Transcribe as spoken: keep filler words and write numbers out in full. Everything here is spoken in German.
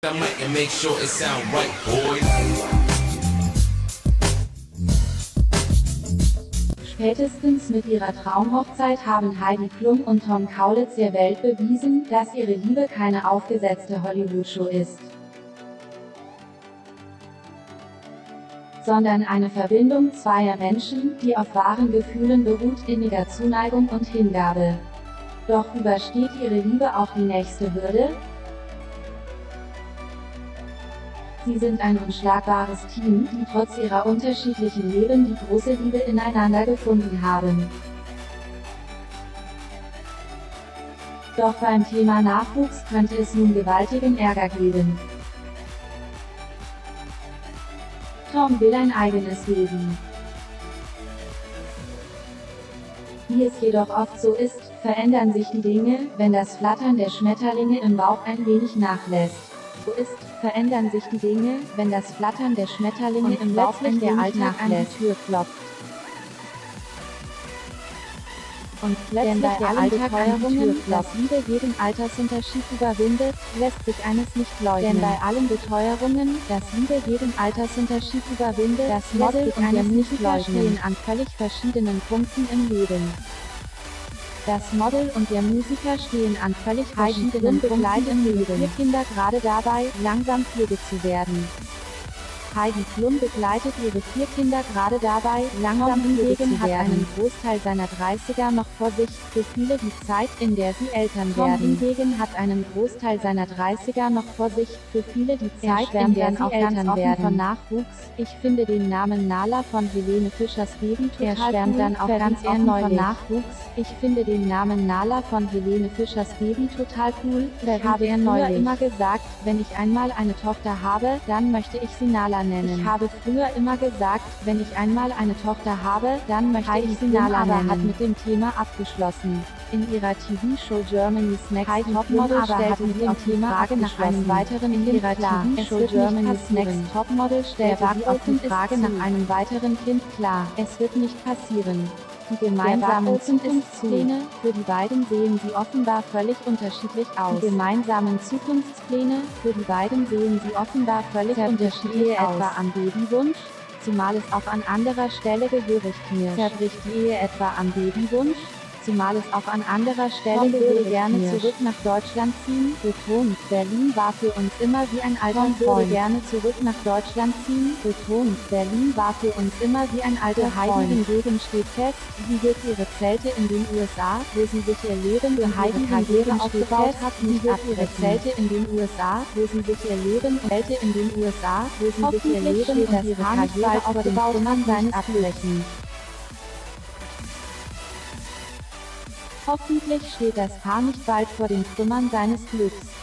I mic and make sure it sound right, boys. Spätestens mit ihrer Traumhochzeit haben Heidi Klum und Tom Kaulitz der Welt bewiesen, dass ihre Liebe keine aufgesetzte Hollywood-Show ist, sondern eine Verbindung zweier Menschen, die auf wahren Gefühlen beruht, inniger Zuneigung und Hingabe. Doch übersteht ihre Liebe auch die nächste Hürde? Sie sind ein unschlagbares Team, die trotz ihrer unterschiedlichen Leben die große Liebe ineinander gefunden haben. Doch beim Thema Nachwuchs könnte es nun gewaltigen Ärger geben. Tom will ein eigenes Baby. Wie es jedoch oft so ist, verändern sich die Dinge, wenn das Flattern der Schmetterlinge im Bauch ein wenig nachlässt. So ist, verändern sich die Dinge, wenn das Flattern der Schmetterlinge im Bauch ein wenig nachlässt. An die Tür klopft. Und plötzlich der Alltagsteuerungen, dass Liebe jeden Altersunterschied überwindet, lässt sich eines nicht leugnen. Denn bei allen Beteuerungen, dass Liebe jeden Altersunterschied überwindet, das Model und der Musiker stehen an völlig verschiedenen Punkten im Leben. Das Model und der Musiker stehen an völlig verschiedenen Punkten im Leben. Vier Kinder gerade dabei, langsam Pflege zu werden. Heidi Klum begleitet ihre vier Kinder gerade dabei, langsam Pflege zu werden. Hat einen Großteil seiner dreißiger noch vor sich, für viele die Zeit, in der sie Eltern werden. Tom hingegen hat einen Großteil seiner dreißiger noch vor sich, für viele die Zeit, in der sie Eltern werden. Von Nachwuchs. Ich finde den Namen Nala von Helene Fischers Baby total cool. Er schwärmt dann auch ganz offen von Nachwuchs. Ich finde den Namen Nala von Helene Fischers Baby total cool. Ich habe er neulich immer gesagt, wenn ich einmal eine Tochter habe, dann möchte ich sie Nala nennen. Ich habe früher immer gesagt, wenn ich einmal eine Tochter habe, dann möchte ich sie Nala nennen. Hat mit dem Thema abgeschlossen. In ihrer T V-Show Germany's Next Topmodel stellte sie auf die Frage nach einem weiteren Kind. In ihrer T V-Show Germany's Next Topmodel stellte sie auf die Frage nach einem weiteren Kind klar. Es wird nicht passieren. Die gemeinsamen Zukunftspläne für die beiden sehen sie offenbar völlig unterschiedlich aus. Die gemeinsamen Zukunftspläne für die beiden sehen sie offenbar völlig unterschiedlich aus. Etwa am Babywunsch, zumal es auch an anderer Stelle gehörig knirscht. Zerbricht die Ehe etwa am Babywunsch, zumal es auch an anderer Stelle würde gerne zurück nach Deutschland ziehen, betont, Berlin war für uns immer wie ein alter Freund. würde gerne zurück nach Deutschland ziehen, betont, Berlin war für uns immer wie ein alter Freund. Heidi hingegen steht fest, sie wird ihre Zelte in den U S A, wo sie sich ihr Leben und Heidi Karriere aufgebaut hat, nicht ihre Zelte in den U S A, wo sie sich ihr Leben und Zelte in den U S A, wo sie sich ihr Leben und ihre Karriere aufgebaut hat, seines abbrechen. Hoffentlich steht das Paar nicht bald vor den Trümmern seines Glücks.